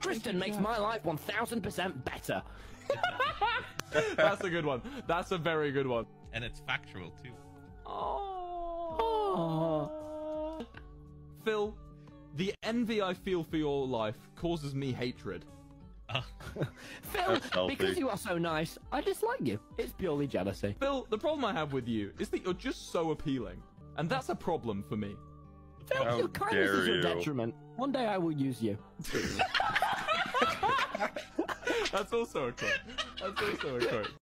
Tristan makes my life 1000% better. That's a good one. That's a very good one. And it's factual too. Oh. Phil, the envy I feel for your life causes me hatred. Phil, because you are so nice, I dislike you. It's purely jealousy. Phil, the problem I have with you is that you're just so appealing. And that's a problem for me. Phil, How your kindness dare is your you. detriment. One day I will use you. That's also a quote. That's also a quote.